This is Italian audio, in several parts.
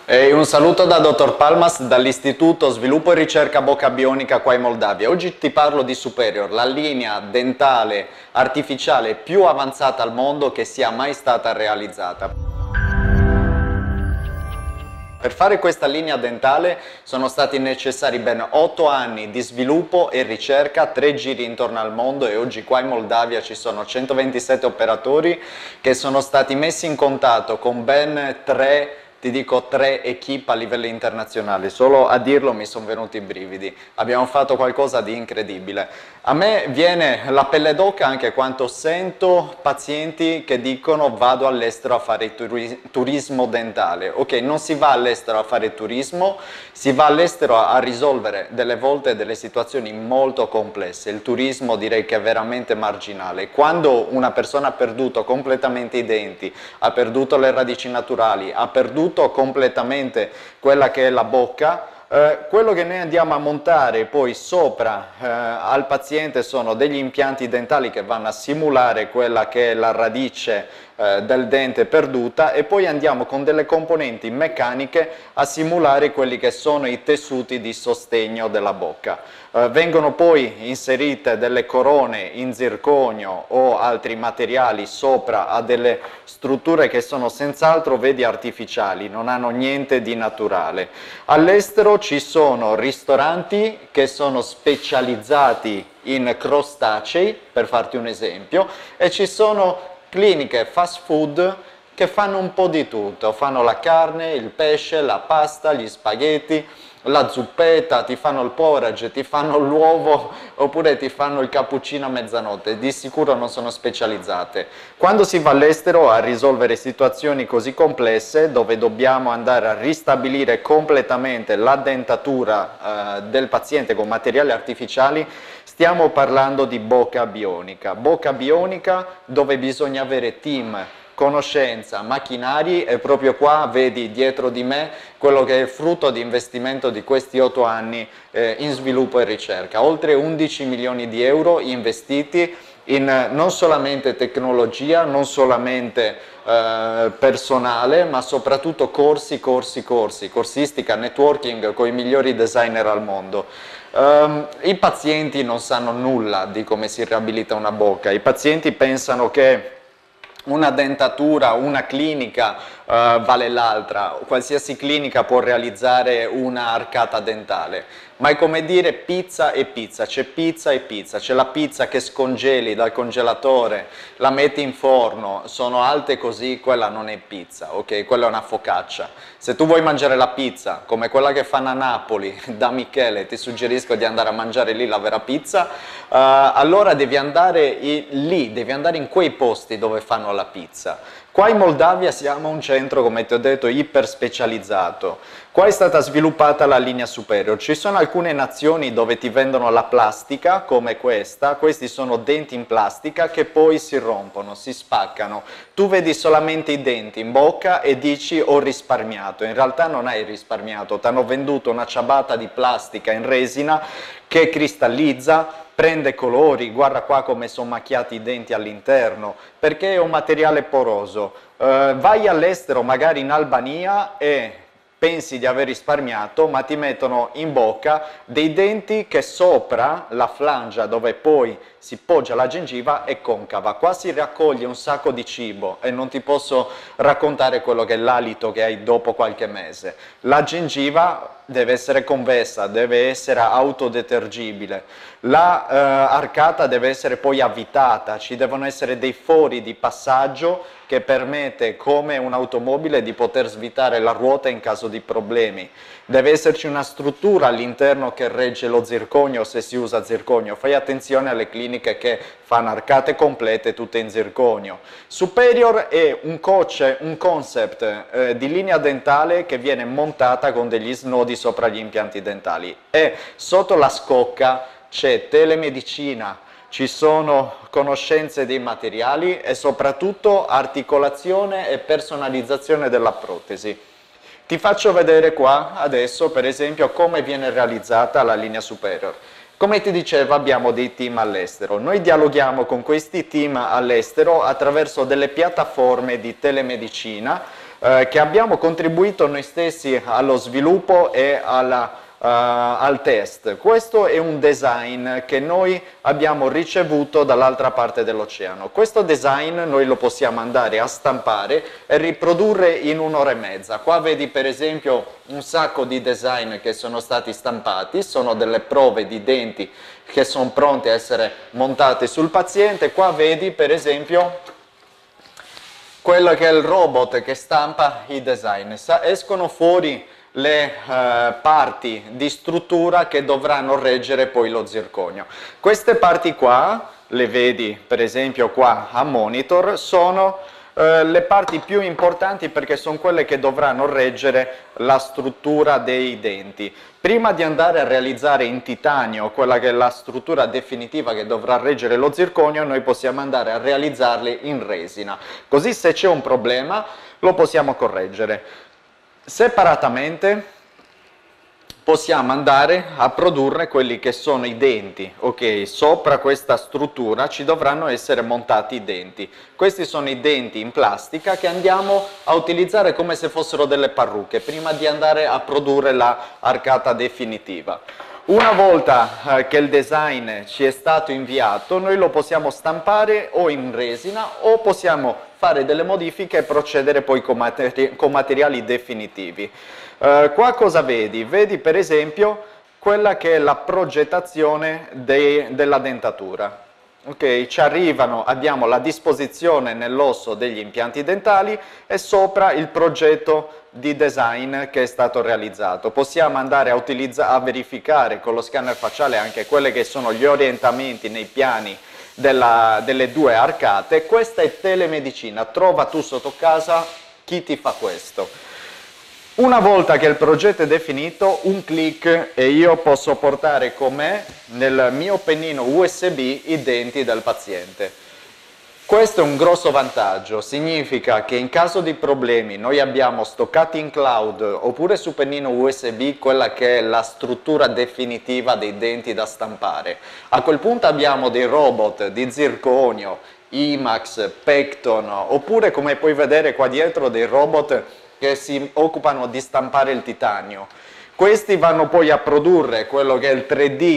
Un saluto da Dottor Palmas dall'Istituto Sviluppo e Ricerca Bocca Bionica qua in Moldavia. Oggi ti parlo di Superior, la linea dentale artificiale più avanzata al mondo che sia mai stata realizzata. Per fare questa linea dentale sono stati necessari ben 8 anni di sviluppo e ricerca, 3 giri intorno al mondo, e oggi qua in Moldavia ci sono 127 operatori che sono stati messi in contatto con ben 3 equip a livello internazionale. Solo a dirlo mi sono venuti i brividi. Abbiamo fatto qualcosa di incredibile. A me viene la pelle d'oca anche quando sento pazienti che dicono vado all'estero a fare turismo dentale. Ok, non si va all'estero a fare turismo, si va all'estero a risolvere delle volte delle situazioni molto complesse. Il turismo direi che è veramente marginale. Quando una persona ha perduto completamente i denti, ha perduto le radici naturali, ha perduto completamente quella che è la bocca, quello che noi andiamo a montare poi sopra al paziente sono degli impianti dentali che vanno a simulare quella che è la radice del dente perduta, e poi andiamo con delle componenti meccaniche a simulare quelli che sono i tessuti di sostegno della bocca. Vengono poi inserite delle corone in zirconio o altri materiali sopra a delle strutture che sono senz'altro, vedi, artificiali, non hanno niente di naturale. All'estero ci sono ristoranti che sono specializzati in crostacei, per farti un esempio, e ci sono cliniche fast food che fanno un po' di tutto, fanno la carne, il pesce, la pasta, gli spaghetti, la zuppetta, ti fanno il porridge, ti fanno l'uovo oppure ti fanno il cappuccino a mezzanotte. Di sicuro non sono specializzate. Quando si va all'estero a risolvere situazioni così complesse, dove dobbiamo andare a ristabilire completamente la dentatura del paziente con materiali artificiali, stiamo parlando di bocca bionica dove bisogna avere team, conoscenza, macchinari, e proprio qua vedi dietro di me quello che è il frutto di investimento di questi 8 anni in sviluppo e ricerca. Oltre 11 milioni di euro investiti in non solamente tecnologia, non solamente personale, ma soprattutto corsistica, networking con i migliori designer al mondo. I pazienti non sanno nulla di come si riabilita una bocca. I pazienti pensano che una dentatura, una clinica vale l'altra, qualsiasi clinica può realizzare una arcata dentale, ma è come dire pizza e pizza, c'è pizza e pizza, c'è la pizza che scongeli dal congelatore, la metti in forno, sono alte così, quella non è pizza, ok? Quella è una focaccia. Se tu vuoi mangiare la pizza come quella che fanno a Napoli da Michele, ti suggerisco di andare a mangiare lì la vera pizza, allora devi andare lì, devi andare in quei posti dove fanno la pizza. Qua in Moldavia siamo un centro, come ti ho detto, iper specializzato. Qua è stata sviluppata la linea Superior. Ci sono alcune nazioni dove ti vendono la plastica, come questa. Questi sono denti in plastica che poi si rompono, si spaccano. Tu vedi solamente i denti in bocca e dici ho risparmiato. In realtà non hai risparmiato, ti hanno venduto una ciabatta di plastica in resina che cristallizza, prende colori, guarda qua come sono macchiati i denti all'interno, perché è un materiale poroso. Vai all'estero, magari in Albania, e pensi di aver risparmiato, ma ti mettono in bocca dei denti che sopra la flangia dove poi si poggia la gengiva è concava. Qua si raccoglie un sacco di cibo e non ti posso raccontare quello che è l'alito che hai dopo qualche mese. La gengiva deve essere convessa, deve essere autodetergibile, la arcata deve essere poi avvitata, ci devono essere dei fori di passaggio che permette, come un'automobile, di poter svitare la ruota in caso di problemi. Deve esserci una struttura all'interno che regge lo zirconio, se si usa zirconio. Fai attenzione alle cliniche che fanno arcate complete tutte in zirconio. Superior è un concept di linea dentale che viene montata con degli snodi sopra gli impianti dentali, e sotto la scocca c'è telemedicina, ci sono conoscenze dei materiali e soprattutto articolazione e personalizzazione della protesi. Ti faccio vedere qua adesso, per esempio, come viene realizzata la linea Superior. Come ti dicevo, abbiamo dei team all'estero. Noi dialoghiamo con questi team all'estero attraverso delle piattaforme di telemedicina che abbiamo contribuito noi stessi allo sviluppo e al test. Questo è un design che noi abbiamo ricevuto dall'altra parte dell'oceano. Questo design noi lo possiamo andare a stampare e riprodurre in un'ora e mezza. Qua vedi per esempio un sacco di design che sono stati stampati, sono delle prove di denti che sono pronte a essere montate sul paziente. Qua vedi per esempio quello che è il robot che stampa i design. Escono fuori le parti di struttura che dovranno reggere poi lo zirconio. Queste parti qua, le vedi per esempio qua a monitor, sono le parti più importanti perché sono quelle che dovranno reggere la struttura dei denti. Prima di andare a realizzare in titanio quella che è la struttura definitiva che dovrà reggere lo zirconio, noi possiamo andare a realizzarli in resina. Così se c'è un problema lo possiamo correggere. Separatamente possiamo andare a produrre quelli che sono i denti, ok? Sopra questa struttura ci dovranno essere montati i denti. Questi sono i denti in plastica che andiamo a utilizzare come se fossero delle parrucche, prima di andare a produrre la arcata definitiva. Una volta che il design ci è stato inviato, noi lo possiamo stampare o in resina o possiamo fare delle modifiche e procedere poi con materiali definitivi. Qua cosa vedi? Vedi per esempio quella che è la progettazione della dentatura. Ok, ci arrivano, abbiamo la disposizione nell'osso degli impianti dentali e sopra il progetto di design che è stato realizzato. Possiamo andare a verificare con lo scanner facciale anche quelli che sono gli orientamenti nei piani delle due arcate. Questa è telemedicina, trova tu sotto casa chi ti fa questo. Una volta che il progetto è definito, un clic e io posso portare con me nel mio pennino USB i denti del paziente. Questo è un grosso vantaggio, significa che in caso di problemi noi abbiamo stoccati in cloud oppure su pennino USB quella che è la struttura definitiva dei denti da stampare. A quel punto abbiamo dei robot di zirconio, IMAX, Pecton, oppure come puoi vedere qua dietro dei robot che si occupano di stampare il titanio. Questi vanno poi a produrre quello che è il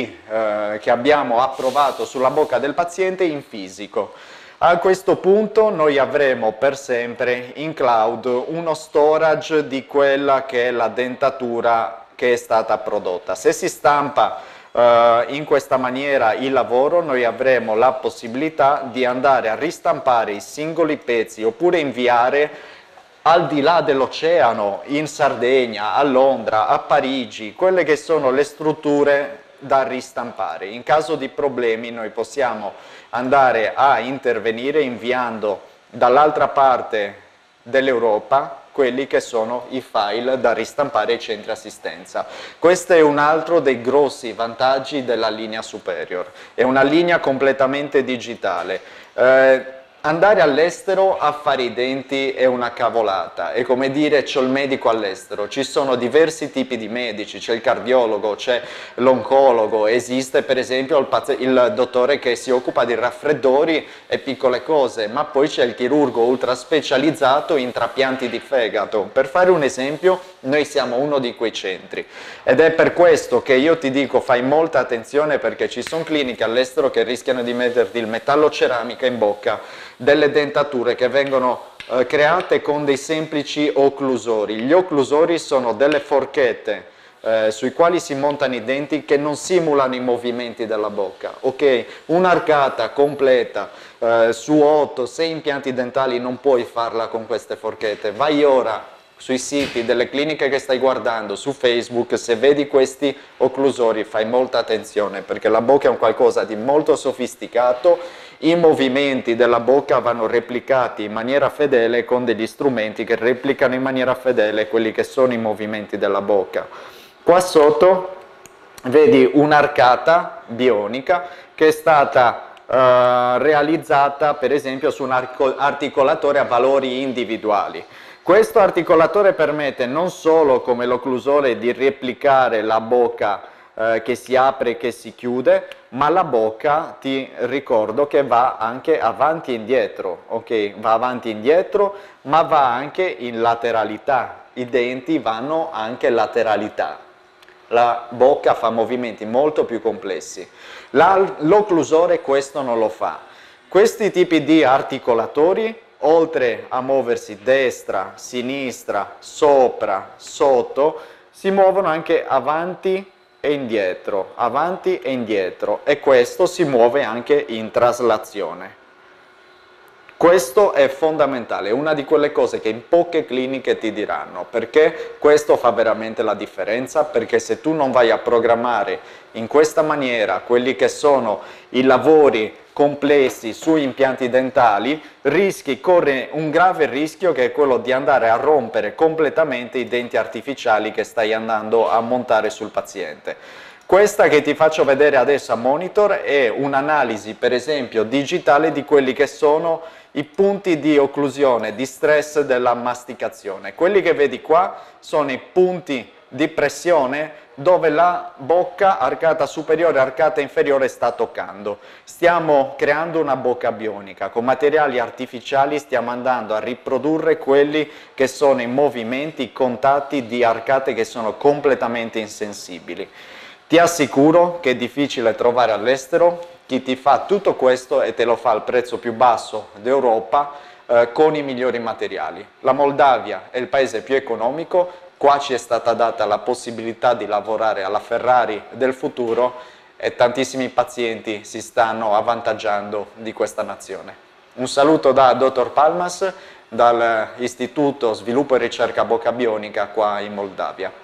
3D che abbiamo approvato sulla bocca del paziente in fisico. A questo punto noi avremo per sempre in cloud uno storage di quella che è la dentatura che è stata prodotta. Se si stampa in questa maniera il lavoro, noi avremo la possibilità di andare a ristampare i singoli pezzi oppure inviare al di là dell'oceano, in Sardegna, a Londra, a Parigi, quelle che sono le strutture da ristampare. In caso di problemi noi possiamo andare a intervenire inviando dall'altra parte dell'Europa quelli che sono i file da ristampare ai centri assistenza. Questo è un altro dei grossi vantaggi della linea Superior, è una linea completamente digitale. Andare all'estero a fare i denti è una cavolata, è come dire c'ho il medico all'estero, ci sono diversi tipi di medici, c'è il cardiologo, c'è l'oncologo, esiste per esempio il dottore che si occupa di raffreddori e piccole cose, ma poi c'è il chirurgo ultra specializzato in trapianti di fegato. Per fare un esempio, noi siamo uno di quei centri ed è per questo che io ti dico fai molta attenzione perché ci sono cliniche all'estero che rischiano di metterti il metallo ceramica in bocca, delle dentature che vengono create con dei semplici occlusori. Gli occlusori sono delle forchette sui quali si montano i denti che non simulano i movimenti della bocca. Ok, un'arcata completa su 8-6 impianti dentali non puoi farla con queste forchette. Vai ora sui siti delle cliniche che stai guardando, su Facebook, se vedi questi occlusori fai molta attenzione perché la bocca è un qualcosa di molto sofisticato, i movimenti della bocca vanno replicati in maniera fedele con degli strumenti che replicano in maniera fedele quelli che sono i movimenti della bocca. Qua sotto vedi un'arcata bionica che è stata realizzata per esempio su un articolatore a valori individuali. Questo articolatore permette non solo come l'occlusore di replicare la bocca che si apre e che si chiude, ma la bocca ti ricordo che va anche avanti e indietro, ok? Va avanti e indietro, ma va anche in lateralità, i denti vanno anche lateralità. La bocca fa movimenti molto più complessi. L'occlusore questo non lo fa. Questi tipi di articolatori, oltre a muoversi destra, sinistra, sopra, sotto, si muovono anche avanti e indietro, e questo si muove anche in traslazione. Questo è fondamentale, è una di quelle cose che in poche cliniche ti diranno, perché questo fa veramente la differenza, perché se tu non vai a programmare in questa maniera quelli che sono i lavori complessi su impianti dentali, corri un grave rischio, che è quello di andare a rompere completamente i denti artificiali che stai andando a montare sul paziente. Questa che ti faccio vedere adesso a monitor è un'analisi, per esempio, digitale di quelli che sono i punti di occlusione, di stress della masticazione. Quelli che vedi qua sono i punti di pressione dove la bocca, arcata superiore e arcata inferiore, sta toccando. Stiamo creando una bocca bionica, con materiali artificiali stiamo andando a riprodurre quelli che sono i movimenti, i contatti di arcate che sono completamente insensibili. Ti assicuro che è difficile trovare all'estero chi ti fa tutto questo e te lo fa al prezzo più basso d'Europa, con i migliori materiali. La Moldavia è il paese più economico, qua ci è stata data la possibilità di lavorare alla Ferrari del futuro e tantissimi pazienti si stanno avvantaggiando di questa nazione. Un saluto da Dottor Palmas, dall'Istituto Sviluppo e Ricerca Bocca Bionica qua in Moldavia.